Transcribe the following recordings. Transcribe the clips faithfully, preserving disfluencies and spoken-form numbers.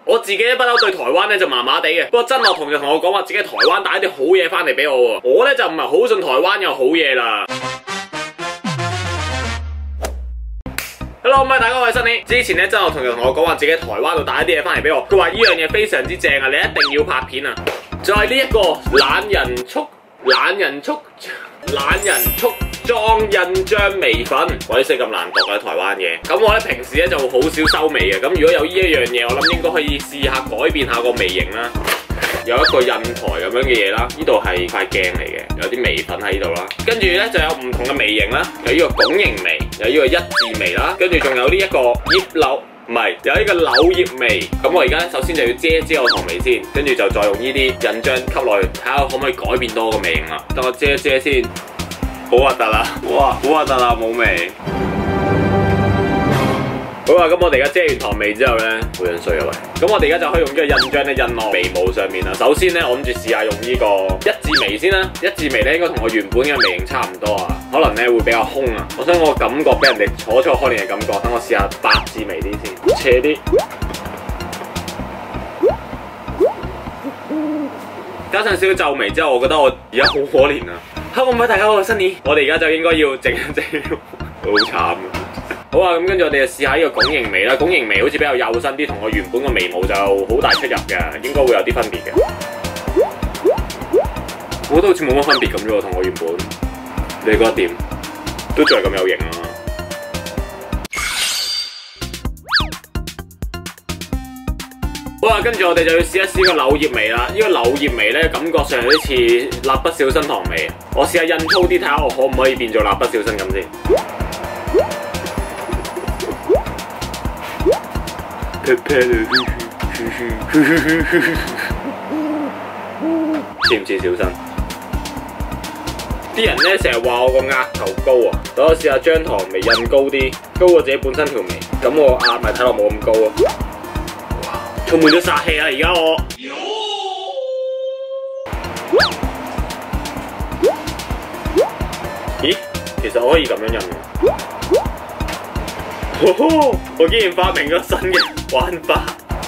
我自己不嬲對台灣咧就麻麻地嘅，不過曾樂彤就同我講話自己喺台灣帶啲好嘢翻嚟俾我喎。我咧就唔係好信台灣有好嘢啦。Hello， 大家好，我係 Sunny。之前咧曾樂彤就同我講話自己喺台灣度帶一啲嘢翻嚟俾我，佢話呢樣嘢非常之正啊，你一定要拍片啊！就係呢一個懶人速懶人速懶人速裝印章眉粉，鬼死咁難讀啊！台灣嘢。咁我咧平時咧就好少收眉嘅，咁如果有呢一樣嘢，我諗應該可以試下改變下個眉型啦。有一個印台咁樣嘅嘢啦，呢度係塊鏡嚟嘅，有啲眉粉喺呢度啦。跟住咧就有唔同嘅眉型啦，有呢個拱形眉，有呢個一字眉啦，跟住仲有呢一個葉柳，唔係有呢個柳葉眉。咁我而家首先就要遮一遮我堂眉先，跟住就再用呢啲印章吸落去，睇下可唔可以改變多個眉型啦。等我遮一遮先，好核突啊！哇，好核突啊，冇眉。好啦，咁我哋而家遮完堂眉之後咧，好樣衰啊喂！咁我哋而家就可以用呢個印章咧印落眉毛上面啦。首先咧，我諗住試下用呢個一字眉先啦。一字眉咧應該同我原本嘅眉型差唔多啊，可能咧會比較兇啊。我想我感覺俾人哋楚楚可憐嘅感覺，等我試下八字眉啲先，斜啲，加上少少皺眉之後，我覺得我而家好可憐啊！Hello，大家好，我係 Sunny，我哋而家就應該要整一整，好慘啊！好啊，咁跟住我哋就試下呢個拱形眉啦。拱形眉好似比較幼身啲，同我原本個眉毛就好大出入嘅，應該會有啲分別嘅。我覺得好似冇乜分別咁啫喎，同我原本。你覺得點？都仲係咁有型啊！好啊，跟住我哋就要試一試個柳葉眉啦。呢個柳葉眉咧，感覺上有啲似蠟筆小新堂眉。我試下印粗啲，睇下我可唔可以變做蠟筆小新咁先。似唔似小新？啲人咧成日話我個額頭高啊，等我試下將堂眉印高啲，高過自己本身條眉，咁我額咪睇落冇咁高咯。哇，充滿咗殺氣啊！而家我，咦？其實我可以咁樣印嘅。哦，我竟然發明咗新嘅玩法！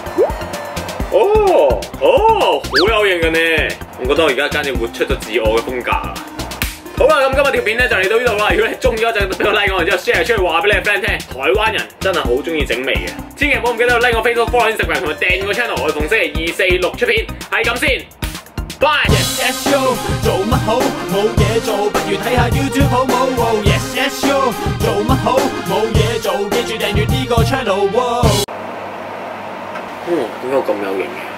哦哦，好有型嘅呢！我覺得我而家簡直活出咗自我嘅風格啊！好啦，咁今日條片咧就嚟到呢度啦。如果你中意嗰陣，俾個 like 我，然之後 share 出去話俾你嘅 friend 聽。台灣人真係好中意整眉嘅，千祈唔好唔記得 like 我 Facebook、follow、Instagram 同埋訂閱我 channel。我逢星期二、四、六出片，係咁先。Bye。Yes yes yo， 做乜好？冇嘢做，不如睇下 YouTube 好冇 ？Yes yes yo， 做乜好？冇嘢做，記住訂閱呢個 channel。嗯，點解我咁有型嘅？